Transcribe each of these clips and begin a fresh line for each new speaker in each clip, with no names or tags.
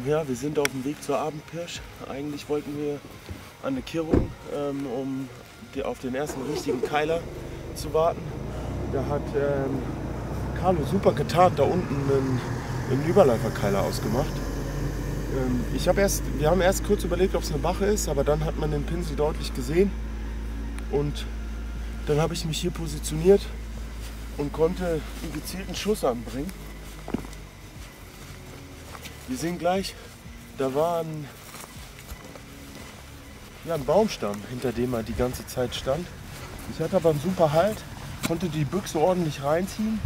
Ja, wir sind auf dem Weg zur Abendpirsch. Eigentlich wollten wir an eine Kirrung, um auf den ersten richtigen Keiler zu warten. Da hat Carlo super getarnt da unten einen Überläuferkeiler ausgemacht. Wir haben erst kurz überlegt, ob es eine Bache ist, aber dann hat man den Pinsel deutlich gesehen. Und dann habe ich mich hier positioniert und konnte einen gezielten Schuss anbringen. Wir sehen gleich, da war ein Baumstamm, hinter dem er die ganze Zeit stand. Ich hatte aber einen super Halt, konnte die Büchse ordentlich reinziehen.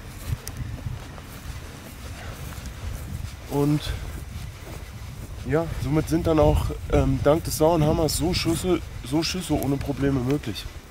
Und ja, somit sind dann auch dank des Sauenhammers so Schüsse ohne Probleme möglich.